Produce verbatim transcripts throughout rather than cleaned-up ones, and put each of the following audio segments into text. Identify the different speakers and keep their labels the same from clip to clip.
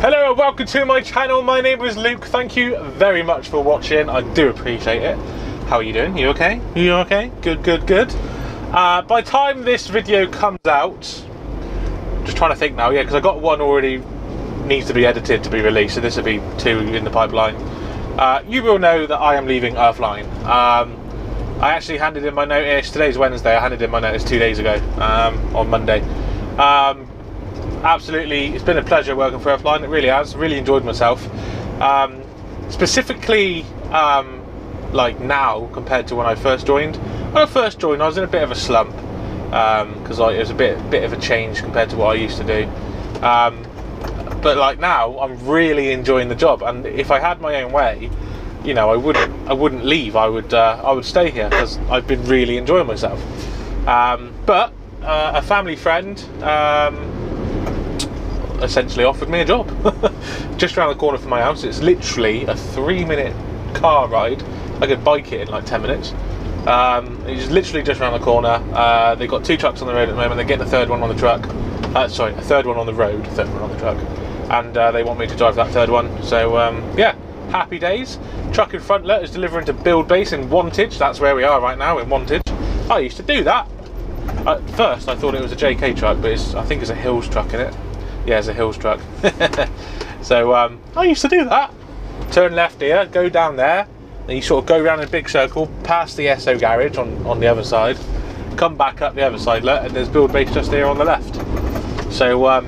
Speaker 1: Hello and welcome to my channel. My name is Luke. Thank you very much for watching. I do appreciate it. How are you doing? You okay? You okay? Good, good, good. Uh, by the time this video comes out, just trying to think now, yeah, because I got one already needs to be edited to be released, so this will be two in the pipeline. Uh, you will know that I am leaving Earthline. Um, I actually handed in my notice. Today's Wednesday. I handed in my notice two days ago um, on Monday. Um, Absolutely, it's been a pleasure working for Earthline. It really has. Really enjoyed myself. Um, specifically, um, like now compared to when I first joined. When I first joined, I was in a bit of a slump because um, it was a bit, bit of a change compared to what I used to do. Um, but like now, I'm really enjoying the job. And if I had my own way, you know, I wouldn't, I wouldn't leave. I would, uh, I would stay here because I've been really enjoying myself. Um, but uh, a family friend. Um, essentially offered me a job just around the corner from my house. It's literally a three minute car ride. I could bike it in like ten minutes. Um, it's literally just around the corner. Uh, they've got two trucks on the road at the moment. They're getting a third one on the truck. Uh, sorry, a third one on the road, a third one on the truck. And uh, they want me to drive that third one. So um, yeah, happy days. Truck in front is delivering to Build Base in Wantage. That's where we are right now, in Wantage. I used to do that. At first I thought it was a J K truck, but it's, I think it's a Hills truck in it. Yeah, it's a Hills truck. So um, I used to do that. Turn left here, go down there, then you sort of go around in a big circle, past the Esso garage on, on the other side, come back up the other side, look, and there's Build Base just here on the left. So um,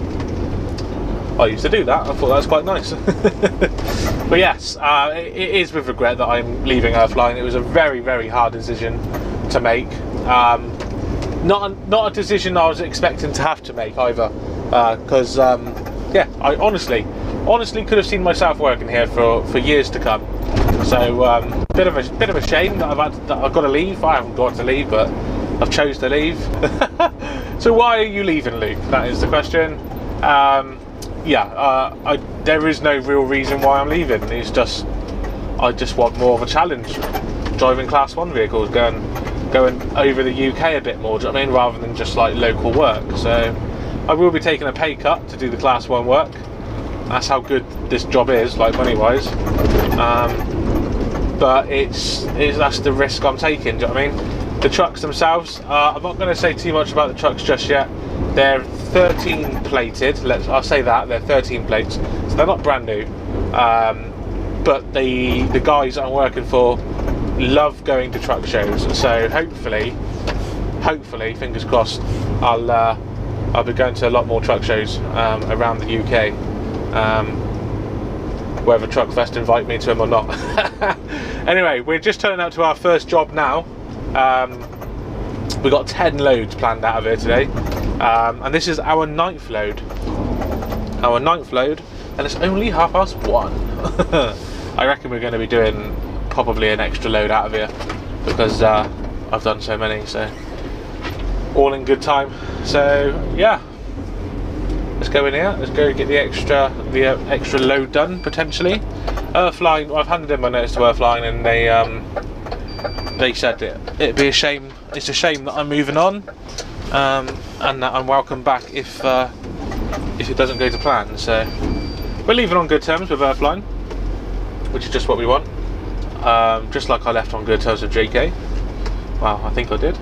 Speaker 1: I used to do that. I thought that was quite nice. But yes, uh, it, it is with regret that I'm leaving Earthline. It was a very, very hard decision to make. Um, not, a, not a decision I was expecting to have to make either. Because uh, um, yeah, I honestly, honestly could have seen myself working here for for years to come. So um, bit of a bit of a shame that I've had to, that I've got to leave. I haven't got to leave, but I've chose to leave. So why are you leaving, Luke? That is the question. Um, yeah, uh, I, there is no real reason why I'm leaving. It's just I just want more of a challenge. Driving class one vehicles, going going over the U K a bit more. Do you know what I mean? Rather than just like local work. So I will be taking a pay cut to do the class one work. That's how good this job is, like money wise. Um, but it's, it's that's the risk I'm taking. Do you know what I mean? The trucks themselves, uh, I'm not going to say too much about the trucks just yet. They're thirteen plated. Let's I'll say that they're thirteen plates, so they're not brand new. Um, but the the guys that I'm working for love going to truck shows. So hopefully, hopefully, fingers crossed, I'll. Uh, I'll be going to a lot more truck shows um, around the U K, um, whether Truckfest invite me to them or not. Anyway, we're just turning out to our first job now. Um, we got ten loads planned out of here today, um, and this is our ninth load. Our ninth load, and it's only half past one. I reckon we're going to be doing probably an extra load out of here because uh, I've done so many. So. All in good time. So yeah, let's go in here. Let's go get the extra the uh, extra load done potentially. Earthline. Well, I've handed in my notice to Earthline, and they um, they said it it'd be a shame. It's a shame that I'm moving on, um, and that I'm welcome back if uh, if it doesn't go to plan. So we're leaving on good terms with Earthline, which is just what we want. Um, just like I left on good terms with J K. Well, I think I did.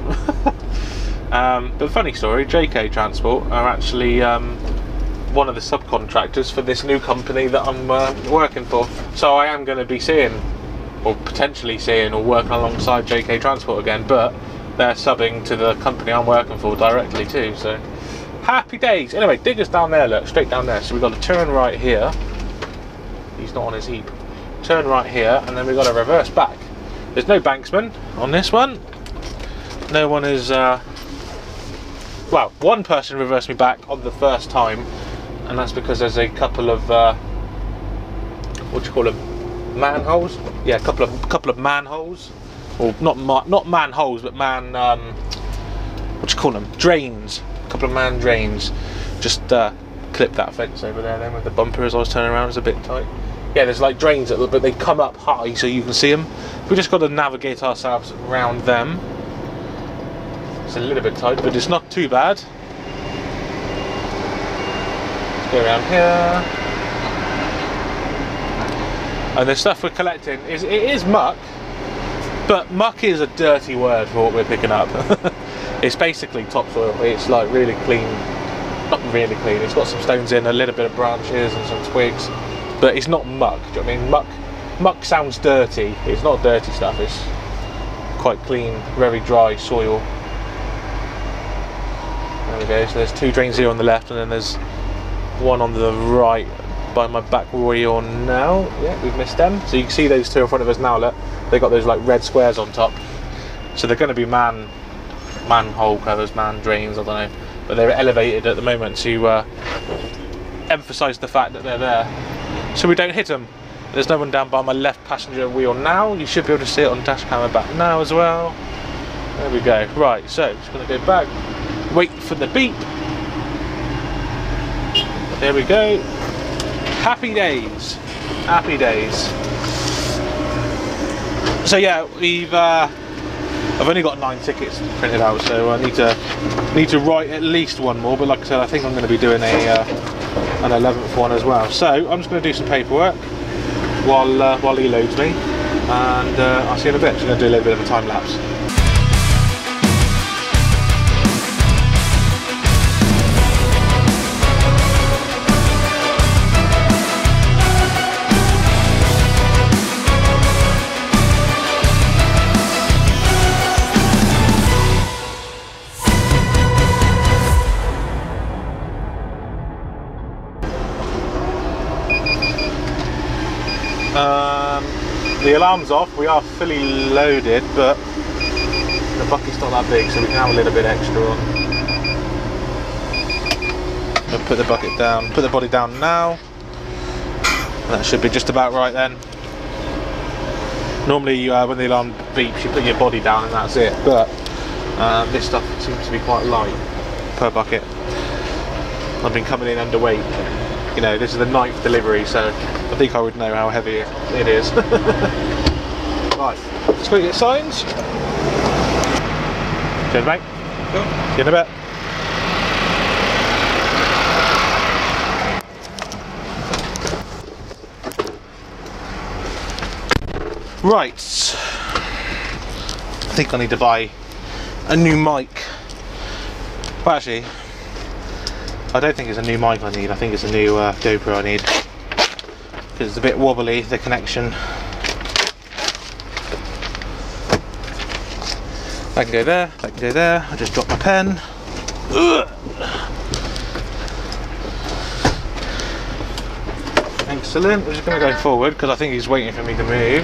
Speaker 1: Um, but funny story, J K Transport are actually um, one of the subcontractors for this new company that I'm uh, working for. So I am going to be seeing, or potentially seeing, or working alongside J K Transport again, but they're subbing to the company I'm working for directly too, so happy days. Anyway, Digger's down there, look, straight down there. So we've got to turn right here. He's not on his heap. Turn right here, and then we've got to reverse back. There's no banksman on this one. No one is... Uh, Well, one person reversed me back on the first time, and that's because there's a couple of uh, what do you call them? Manholes? Yeah, a couple of couple of manholes, or not ma not manholes, but man um, what do you call them? Drains. A couple of man drains. Just uh, clip that fence over there. Then with the bumper as I was turning around, it's a bit tight. Yeah, there's like drains, that, but they come up high so you can see them. We just got to navigate ourselves around them. It's a little bit tight, but it's not too bad. Let's go around here. And the stuff we're collecting is it is muck, but muck is a dirty word for what we're picking up. It's basically topsoil. It's like really clean, not really clean. It's got some stones in, a little bit of branches and some twigs, but it's not muck. Do you know what I mean? Muck, muck sounds dirty. It's not dirty stuff. It's quite clean, very dry soil. There we go. So there's two drains here on the left, and then there's one on the right by my back wheel now. Yeah, we've missed them. So you can see those two in front of us now. Look, they got those like red squares on top. So they're going to be man, manhole covers, man drains. I don't know, but they're elevated at the moment to uh, emphasise the fact that they're there, so we don't hit them. There's no one down by my left passenger wheel now. You should be able to see it on dash camera back now as well. There we go. Right, so just going to go back. Wait for the beep. There we go. Happy days. Happy days. So yeah, we've uh, I've only got nine tickets printed out, so I need to need to write at least one more. But like I said, I think I'm going to be doing a uh, an eleventh one as well. So I'm just going to do some paperwork while uh, while he loads me, and uh, I'll see you in a bit. Just going to do a little bit of a time lapse. Um, the alarm's off, we are fully loaded, but the bucket's not that big, so we can have a little bit extra on. We'll put the bucket down, put the body down now. That should be just about right then. Normally uh, when the alarm beeps you put your body down and that's it, but um, this stuff seems to be quite light per bucket. I've been coming in underweight. You know, this is the ninth delivery, so I think I would know how heavy it is. Right, let's go get signs. Cheers, mate. Cool. See you in a bit. Right. I think I need to buy a new mic. Well, actually, I don't think it's a new mic I need, I think it's a new uh, GoPro I need, because it's a bit wobbly, the connection. I can go there, I can go there, I just dropped my pen. Ugh. Excellent, we're just going to go forward because I think he's waiting for me to move.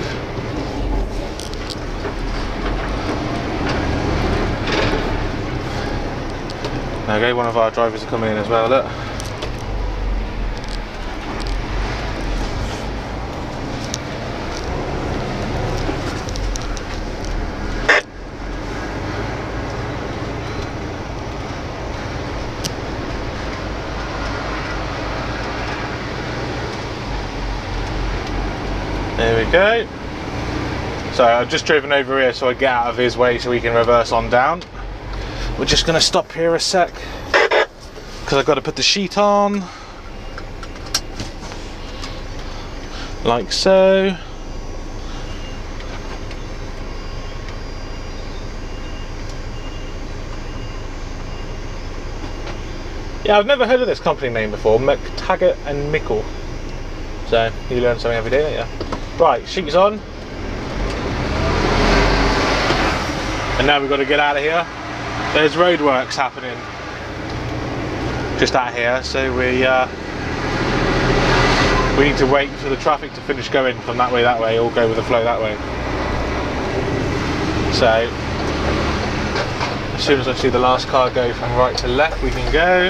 Speaker 1: Okay, one of our drivers are coming in as well, look. There we go. So I've just driven over here so I get out of his way so we can reverse on down. We're just going to stop here a sec because I've got to put the sheet on, like so. Yeah, I've never heard of this company name before, McTaggart and Mickle. So you learn something every day, don't you? Right, sheet's on, and now we've got to get out of here. There's roadworks happening just out here, so we uh, we need to wait for the traffic to finish going from that way that way, or go with the flow that way. So as soon as I see the last car go from right to left, we can go.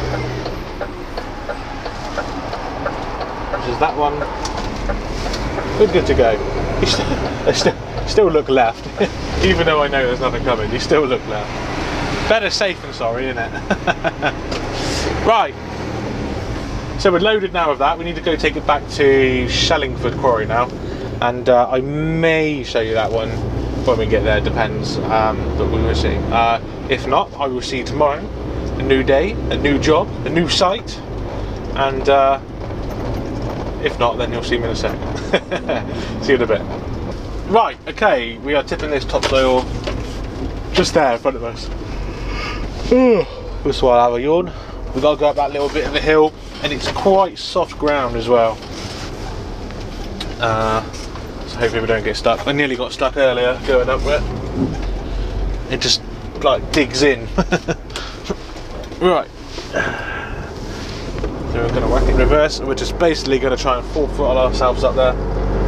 Speaker 1: Which is that one. We're good to go. You still, still, still look left, even though I know there's nothing coming. You still look left. Better safe than sorry, isn't it? Right, so we're loaded now of that. We need to go take it back to Shellingford Quarry now, and uh, I may show you that one when we get there, depends, um, but we will see. Uh, if not, I will see you tomorrow. A new day, a new job, a new site, and uh, if not, then you'll see me in a sec. See you in a bit. Right, okay, we are tipping this topsoil just there in front of us. Just while I have a yawn. We've got to go up that little bit of a hill, and it's quite soft ground as well. Uh, so hopefully we don't get stuck. I nearly got stuck earlier going up it. It just like digs in. Right. So we're going to whack it in reverse, and we're just basically going to try and full throttle ourselves up there.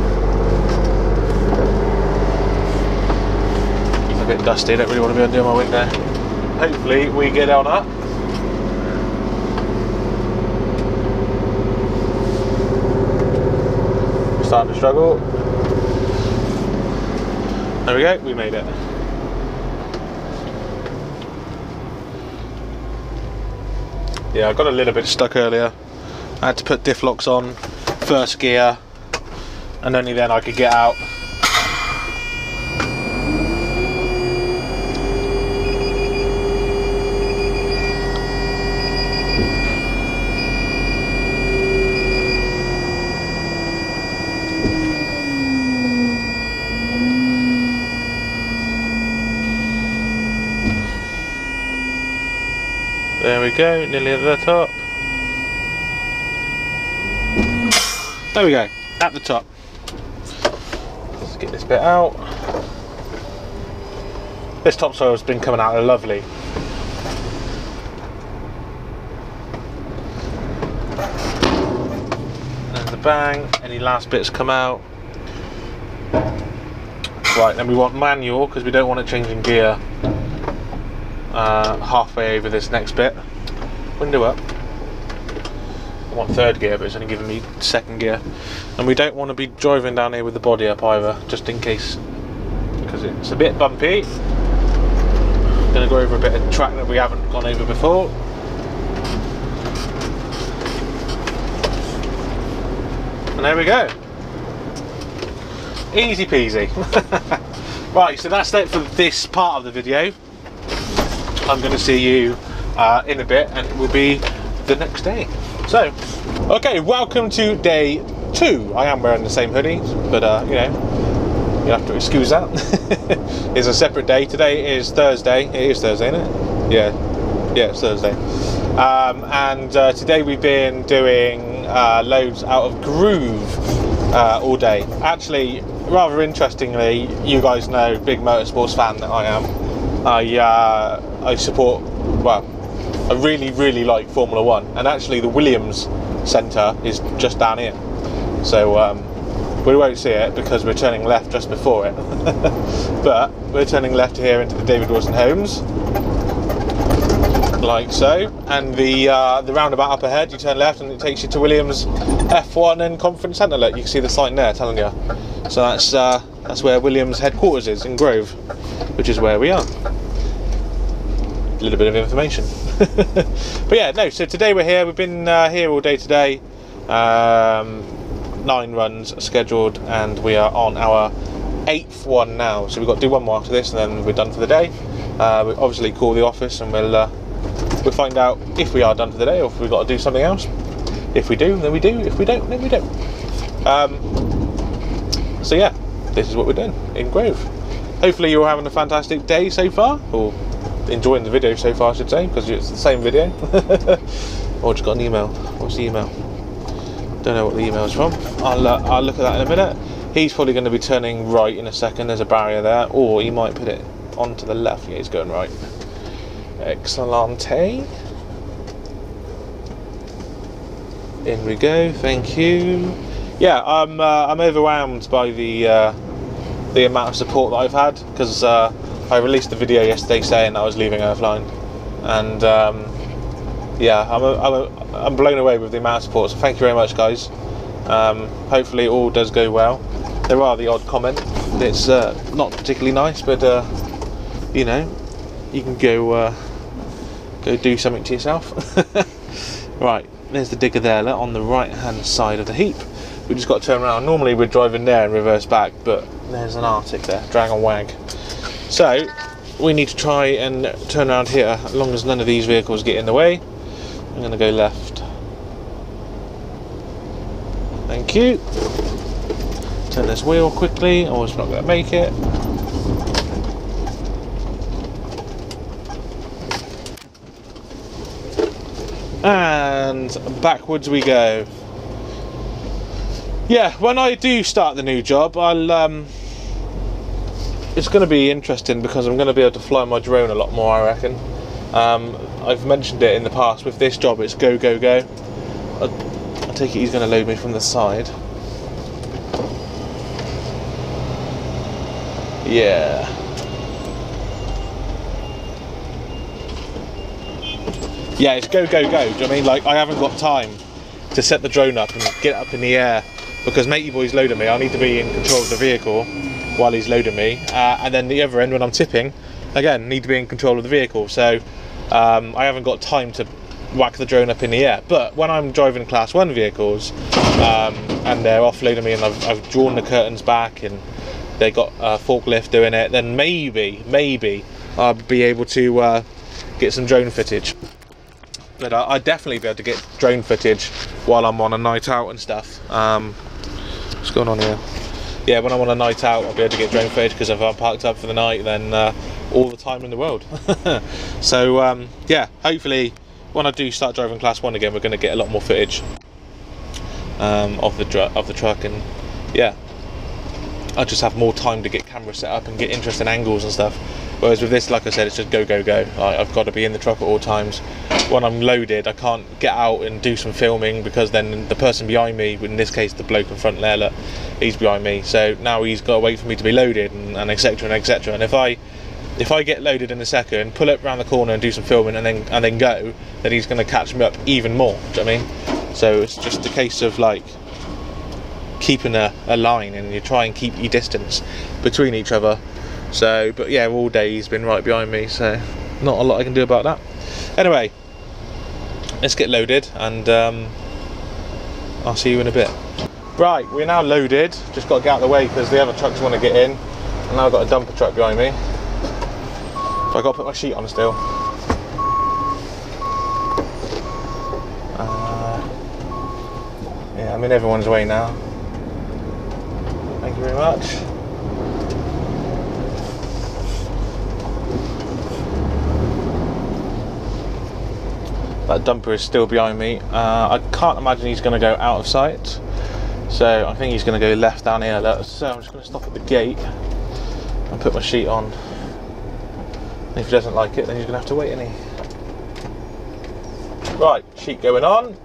Speaker 1: It's a bit dusty, don't really want to be under my window. Hopefully we get on up. Starting to struggle. There we go, we made it. Yeah, I got a little bit stuck earlier. I had to put diff locks on, first gear, and only then I could get out. There we go, nearly at the top. There we go, at the top. Let's get this bit out. This topsoil has been coming out lovely. And the bang, any last bits come out. Right, then we want manual because we don't want it changing gear. Uh, halfway over this next bit. Window up. I want third gear, but it's only giving me second gear. And we don't want to be driving down here with the body up either, just in case, because it's a bit bumpy. Going to go over a bit of track that we haven't gone over before. And there we go. Easy peasy. Right, so that's it for this part of the video. I'm going to see you uh, in a bit, and it will be the next day. So, okay, welcome to day two. I am wearing the same hoodie, but uh, you know, you have to excuse that. It's a separate day. Today is Thursday. It is Thursday, isn't it? Yeah, yeah, it's Thursday. Um, and uh, today we've been doing uh, loads out of Groove uh, all day. Actually, rather interestingly, you guys know, big motorsports fan that I am. I uh, I support, well, I really really like Formula One, and actually the Williams Centre is just down here, so um, we won't see it because we're turning left just before it. But we're turning left here into the David Wilson Homes, like so, and the uh, the roundabout up ahead, you turn left and it takes you to Williams F one and Conference Centre. Look, you can see the sign there telling you. So that's uh, that's where Williams headquarters is, in Grove, which is where we are. A little bit of information. But yeah, no, so today we're here. We've been uh, here all day today. Um, nine runs scheduled, and we are on our eighth one now. So we've got to do one more after this, and then we're done for the day. Uh, we'll obviously call the office, and we'll uh, we'll find out if we are done for the day, or if we've got to do something else. If we do, then we do. If we don't, then we don't. Um, so yeah, this is what we're doing in Grove. Hopefully you're having a fantastic day so far, or enjoying the video so far, I should say, because it's the same video. Oh, just got an email. What's the email? Don't know what the email is from. I'll, uh, I'll look at that in a minute. He's probably going to be turning right in a second. There's a barrier there, or he might put it onto the left. Yeah, he's going right. Excellente. In we go. Thank you. Yeah, I'm uh, I'm overwhelmed by the uh, the amount of support that I've had, because uh, I released the video yesterday saying I was leaving Earthline, and um, yeah, I'm a, I'm, a, I'm blown away with the amount of support. So thank you very much, guys. Um, hopefully, it all does go well. There are the odd comment that's uh, not particularly nice, but uh, you know, you can go uh, go do something to yourself. Right, there's the digger there on the right hand side of the heap. We just got to turn around. Normally we're driving there and reverse back, but there's an Arctic there, Dragon Wag. So we need to try and turn around here, as long as none of these vehicles get in the way. I'm going to go left. Thank you. turn this wheel quickly, or it's not going to make it. And backwards we go. Yeah, when I do start the new job, I'll um, it's going to be interesting because I'm going to be able to fly my drone a lot more, I reckon. Um, I've mentioned it in the past. With this job, it's go, go, go. I, I take it he's going to load me from the side. Yeah. Yeah, it's go, go, go. Do you know what I mean? Like, I haven't got time to set the drone up and get up in the air because matey boy's loading me. I need to be in control of the vehicle while he's loading me. Uh, and then the other end, when I'm tipping, again, need to be in control of the vehicle. So um, I haven't got time to whack the drone up in the air. But when I'm driving class one vehicles um, and they're offloading me and I've, I've drawn the curtains back and they got a forklift doing it, then maybe, maybe I'll be able to uh, get some drone footage. But uh, I'd definitely be able to get drone footage while I'm on a night out and stuff. Um, what's going on here? Yeah, when I'm on a night out, I'll be able to get drone footage because if I'm parked up for the night, then uh, all the time in the world. So um, yeah, hopefully when I do start driving class one again, we're going to get a lot more footage um, of the of the truck, and yeah, I'll just have more time to get cameras set up and get interesting angles and stuff. Whereas with this, like I said, it's just go, go, go. I, I've got to be in the truck at all times. When I'm loaded, I can't get out and do some filming because then the person behind me, in this case the bloke in front there, look, he's behind me. So now he's got to wait for me to be loaded, and, and et cetera and et cetera. And if I if I get loaded in a second, pull up around the corner and do some filming, and then and then go, then he's going to catch me up even more. Do you know what I mean? So it's just a case of like keeping a, a line, and you try and keep your distance between each other. So, but yeah, all day he's been right behind me, so not a lot I can do about that. Anyway, let's get loaded, and um, I'll see you in a bit. Right, we're now loaded. Just got to get out of the way because the other trucks want to get in, and now I've got a dumper truck behind me. So I've got to put my sheet on still. Uh, yeah, I'm in everyone's way now. Thank you very much. That dumper is still behind me. Uh, I can't imagine he's going to go out of sight. So I think he's going to go left down here. So I'm just going to stop at the gate and put my sheet on. And if he doesn't like it, then he's going to have to wait, isn't he? Right, sheet going on.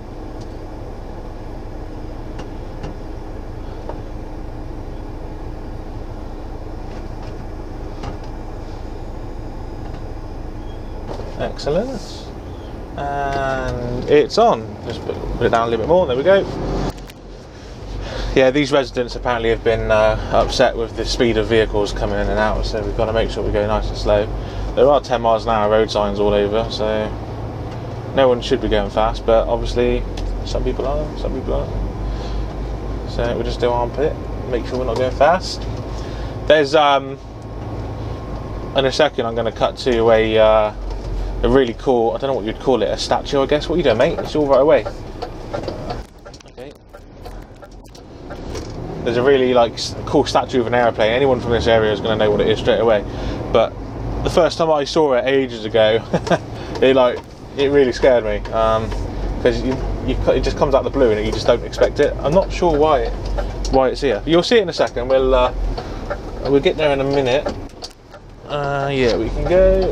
Speaker 1: Excellent. And it's on. Just put, put it down a little bit more. There we go. Yeah, these residents apparently have been uh, upset with the speed of vehicles coming in and out, so we've got to make sure we go nice and slow. There are ten miles an hour road signs all over, so no one should be going fast, but obviously some people are, some people aren't. So we'll just do armpit, make sure we're not going fast. There's um in a second I'm going to cut to a uh, a really cool, I don't know what you'd call it, a statue I guess. What are you doing, mate? It's all right away. Okay. There's a really like cool statue of an aeroplane. Anyone from this area is going to know what it is straight away. But the first time I saw it ages ago, it like it really scared me because um, you, you it just comes out of the blue and you just don't expect it. I'm not sure why it, why it's here. You'll see it in a second. We'll uh, we'll get there in a minute. Uh, yeah, we can go.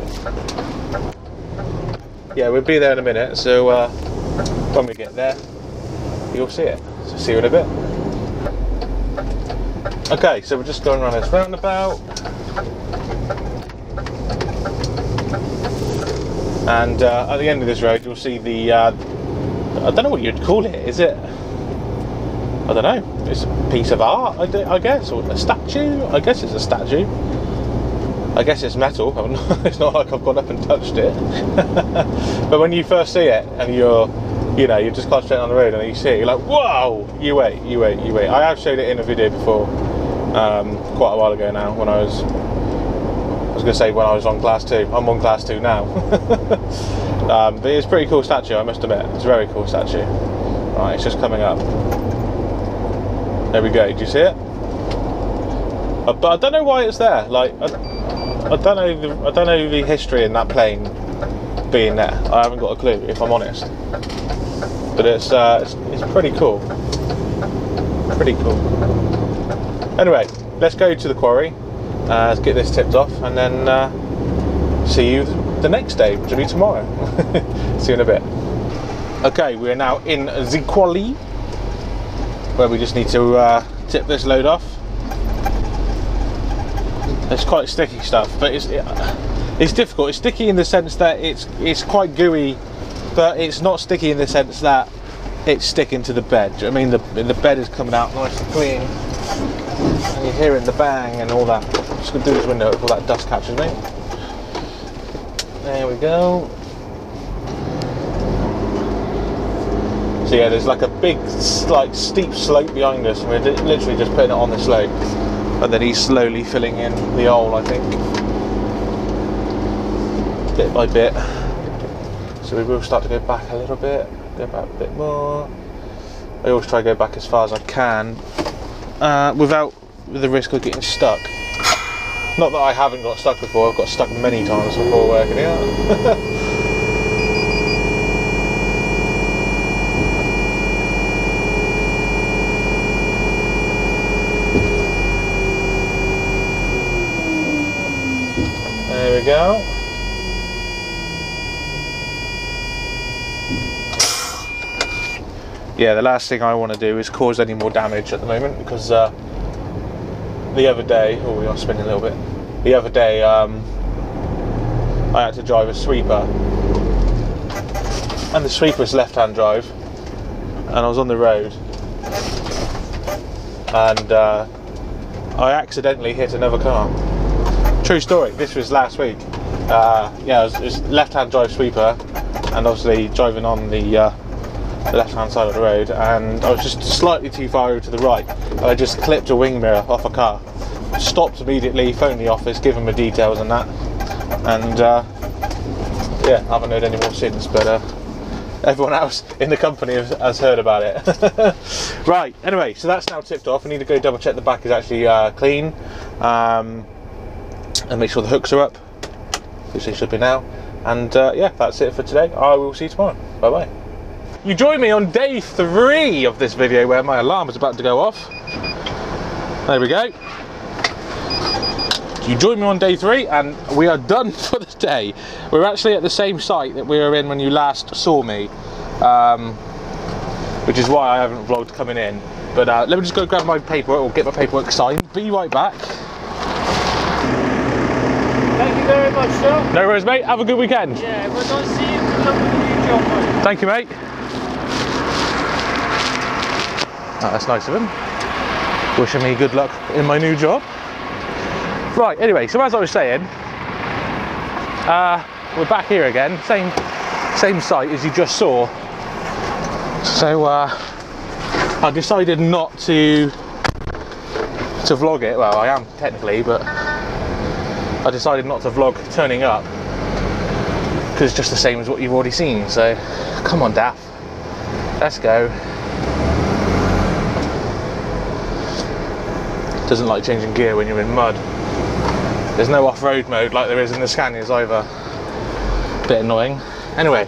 Speaker 1: Yeah, we'll be there in a minute, so uh, when we get there, you'll see it. So see you in a bit. Okay, so we're just going around this roundabout. And uh, at the end of this road, you'll see the, uh, I don't know what you'd call it, is it? I don't know, it's a piece of art, I, I guess, or a statue? I guess it's a statue. I guess it's metal. It's not like I've gone up and touched it. But when you first see it and you're, you know, you're just concentrating on the road and you see it, you're like, whoa! You wait, you wait, you wait. I have showed it in a video before, um, quite a while ago now, when I was, I was going to say when I was on class two. I'm on class two now. um, but it's a pretty cool statue, I must admit. It's a very cool statue. Right, it's just coming up. There we go. Do you see it? Uh, but I don't know why it's there. Like, I, I don't know. The, I don't know the history in that plane being there. I haven't got a clue, if I'm honest. But it's uh, it's, it's pretty cool. Pretty cool. Anyway, let's go to the quarry. Uh, let's get this tipped off, and then uh, see you the next day, which will be tomorrow. See you in a bit. Okay, we are now in the quarry, where we just need to uh, tip this load off. It's quite sticky stuff, but it's it, it's difficult. It's sticky in the sense that it's it's quite gooey, but it's not sticky in the sense that it's sticking to the bed. I mean, the the bed is coming out nice and clean, and you're hearing the bang and all that. I'm just gonna do this window before that dust catches me. There we go. So yeah, there's like a big, like steep slope behind us, and we're literally just putting it on the slope, and then he's slowly filling in the hole, I think, bit by bit. So we will start to go back a little bit, go back a bit more. I always try to go back as far as I can, uh, without the risk of getting stuck. Not that I haven't got stuck before. I've got stuck many times before working here. There we go. Yeah, the last thing I want to do is cause any more damage at the moment, because uh, the other day, oh, we are spinning a little bit. The other day, um, I had to drive a sweeper, and the sweeper's left-hand drive, and I was on the road, and uh, I accidentally hit another car. True story. This was last week. Uh, yeah, it was, it was left-hand drive sweeper, and obviously driving on the, uh, the left-hand side of the road, and I was just slightly too far over to the right, and I just clipped a wing mirror off a car. Stopped immediately, phoned the office, give them the details and that, and uh, yeah, I haven't heard any more since, but uh, everyone else in the company has, has heard about it. Right, anyway, so that's now tipped off. I need to go double check the back is actually uh, clean, um, and make sure the hooks are up, which they should be now. And uh, yeah, that's it for today. I will see you tomorrow. Bye bye. You join me on day three of this video, where my alarm is about to go off. There we go. You join me on day three, and we are done for the day. We're actually at the same site that we were in when you last saw me, um, which is why I haven't vlogged coming in. But uh, let me just go grab my paperwork, or get my paperwork signed. Be right back.
Speaker 2: Thank you very much, sir.
Speaker 1: No worries, mate. Have a good weekend.
Speaker 2: Yeah, we're going to see you. Good luck with the new job, mate.
Speaker 1: Thank you, mate. Oh, that's nice of him. Wishing me good luck in my new job. Right, anyway, so as I was saying, uh, we're back here again, same same site as you just saw. So uh, I decided not to to vlog it. Well, I am technically, but I decided not to vlog turning up, because it's just the same as what you've already seen. So come on, Daff, let's go. Doesn't like changing gear when you're in mud. There's no off-road mode like there is in the Scanias either. Bit annoying. Anyway,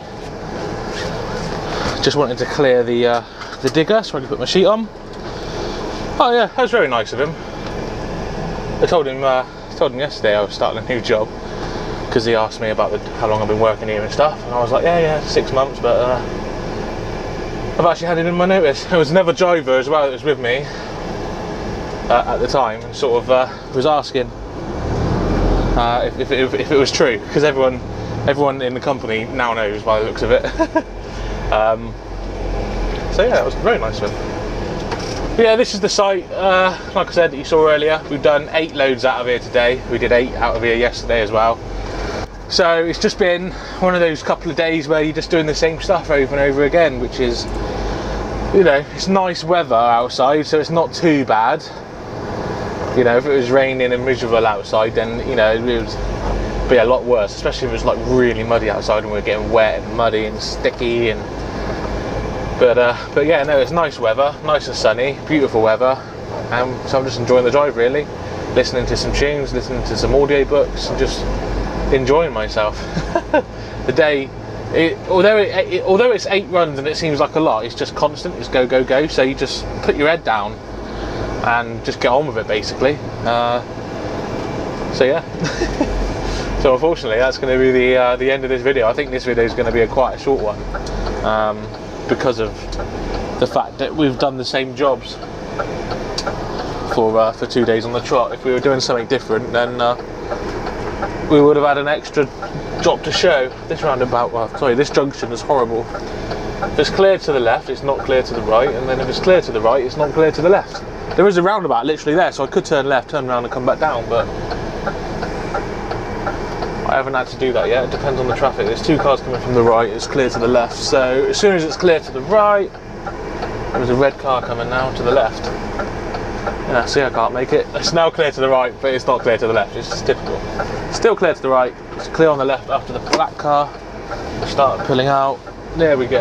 Speaker 1: just wanted to clear the uh, the digger so I could put my sheet on. Oh yeah, that was very nice of him. I told him uh, told him yesterday I was starting a new job, because he asked me about the, how long I've been working here and stuff, and I was like, yeah, yeah, six months, but uh, I've actually handed in my notice. There was another driver as well that was with me uh, at the time, and sort of uh, was asking uh, if, if, if, if it was true, because everyone everyone in the company now knows by the looks of it. um, so yeah, that was very nice of him. But yeah, this is the site, uh, like I said, that you saw earlier. We've done eight loads out of here today. We did eight out of here yesterday as well. So it's just been one of those couple of days where you're just doing the same stuff over and over again, which is, you know, it's nice weather outside, so it's not too bad. You know, if it was raining and miserable outside, then, you know, it would be a lot worse, especially if it was like really muddy outside and we were getting wet and muddy and sticky. And but uh, but yeah, no, it's nice weather, nice and sunny, beautiful weather, and so I'm just enjoying the drive really. listening to some tunes, listening to some audio books, and just enjoying myself. The day, it, although it, it, although it's eight runs and it seems like a lot, it's just constant. It's go go go. So you just put your head down and just get on with it, basically. Uh, so yeah. So unfortunately, that's going to be the uh, the end of this video. I think this video is going to be a quite a short one, um, because of the fact that we've done the same jobs for uh, for two days on the trot. If we were doing something different, then uh, we would have had an extra job to show. This roundabout, well, sorry, this junction is horrible. If it's clear to the left, it's not clear to the right, and then if it's clear to the right, it's not clear to the left. There is a roundabout literally there, so I could turn left, turn around and come back down, but I haven't had to do that yet. It depends on the traffic. There's two cars coming from the right, it's clear to the left, so as soon as it's clear to the right, there's a red car coming now to the left. Yeah, see, I can't make it. It's now clear to the right, but it's not clear to the left. It's just typical. Still clear to the right, it's clear on the left after the black car. Start pulling out. There we go.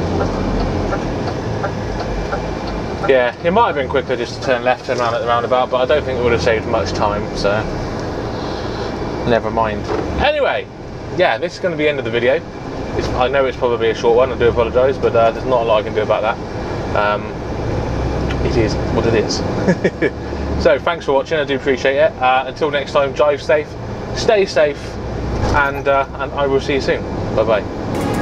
Speaker 1: Yeah, it might have been quicker just to turn left, turn around at the roundabout, but I don't think it would have saved much time, so never mind. Anyway, yeah, this is going to be the end of the video. It's, I know it's probably a short one, I do apologise, but uh, there's not a lot I can do about that. Um, it is what it is. So thanks for watching, I do appreciate it. Uh, until next time, drive safe, stay safe, and, uh, and I will see you soon. Bye bye.